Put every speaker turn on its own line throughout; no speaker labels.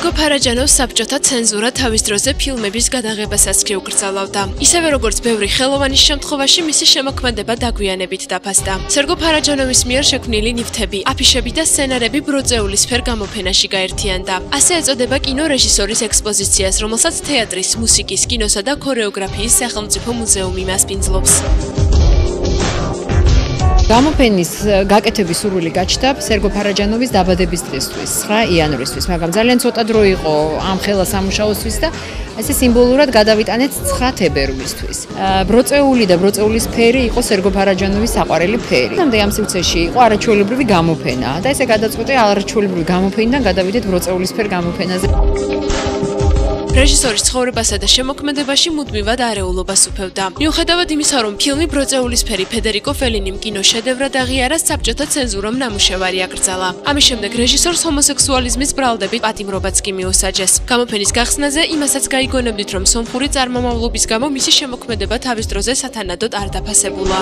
სერგო ფარაჯანოვს საბჭოთა ცენზურა თავის დროზე ფილმების გადაღებასაც გეუგრძალავდა. ისევე როგორც ბევრი ხელოვანის შემთხვევაში მისი შემოქმედება დაგვიანებით დაფასდა. სერგო ფარაჯანოვის მიერ შექმნილი ნივთები, აფიშები და სცენარები ბროწეულისფერ გამოფენაში გაერთიანდა. ასე ეწოდება კინო რეჟისორის ექსპოზიციას, რომელსაც თეატრის, მუსიკის, კინოსა და ქორეოგრაფიის სახელმწიფო მუზეუმი მასპინძლობს.
გამოფენის გაკეთების სურვილი გაჩნდა სერგო ფარაჯანოვის დაბადების დღისთვის, 9 იანვრისთვის, მაგრამ ძალიან ცოტა დრო იყო ამ ხელა სამუშაოსთვის და ასე სიმბოლურად გადავიტანეთ 9 თებერვლისთვის. ბროწეული და ბროწეულისფერი იყო სერგო ფარაჯანოვის საყვარელი ფერი. ამდე ამ სივრცეში იყო არაჩვეულებრივი გამოფენა და ესე გადაწყვიტე არაჩვეულებრივი გამოფენიდან გადავიდეთ ბროწეულისფერ გამოფენაზე. რეჟისორის ცხოვრებასა და შემოქმედებაში მუდმივად არეულობას უფევდა. მიუხედავად იმისა, რომ ფილმი ბროწეულისფერი ფედერიკო ფელინიმ კინოშედევრად აღიარა, საბჭოთა ცენზურამ ნამუშევარი აკრძალა. ამის შემდეგ რეჟისორს ჰომოსექსუალიზმის ბრალდებით პატიმრობაც კი მიუსაჯეს. გამოფენის გახსნაზე იმასაც გაიგონებდით, რომ სომხური წარმომავლობის გამო მისი შემოქმედება თავის დროზე სათანადოდ არ დაფასებულა.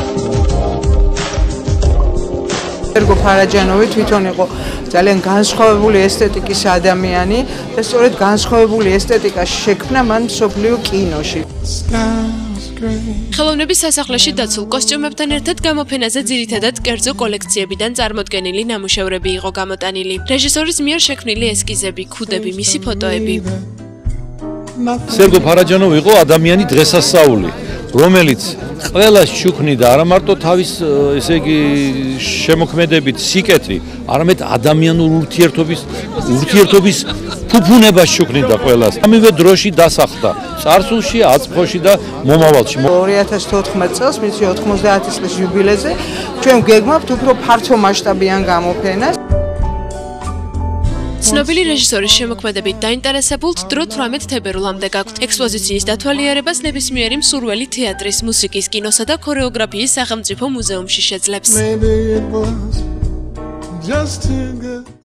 სერგო ფარაჯანოვი თვითონ იყო ძალიან განსხვავებული ესთეტიკის ადამიანი და სწორედ განსხვავებული ესთეტიკა შექმნა მან მსოფლიო კინოში.
ხელოვნების სასახლეში დაცულ კოსტიუმებთან ერთად გამოფენაზე ძირითადად კერძო კოლექციებიდან წარმოდგენილი ნამუშევრები იყო გამოტანილი. რეჟისორის მიერ შექმნილი ესკიზები, ქუდები, მისი ფოტოები.
სერგო ფარაჯანოვი იყო ადამიანი დღესასწაული, რომელიც ყველას შუქნიდა არა მარტო თავის ესე იგი შემოქმედებით სიკეთრი, არამედ ადამიანურ ურთიერთობის ფუფუნებას შუქნიდა ყველას. ამავე დროში დასახდა წარსულში, აწმყოში და მომავალში.
2014 წელს მისი 90 წლის იუბილეზე ჩვენ გეგმავთ უფრო ფართო მასშტაბიან გამოფენას.
ცნობილი რეჟისორის შემოქმედებით დაინტერესებულთ დრო 18 თებერვლამდე გაქვთ. ექსპოზიციის დათვალიერებას ნებისმიერი მსურველი თეატრის, მუსიკის, კინოსა და ქორეოგრაფიის სახელმწიფო მუზეუმში შეძლებს.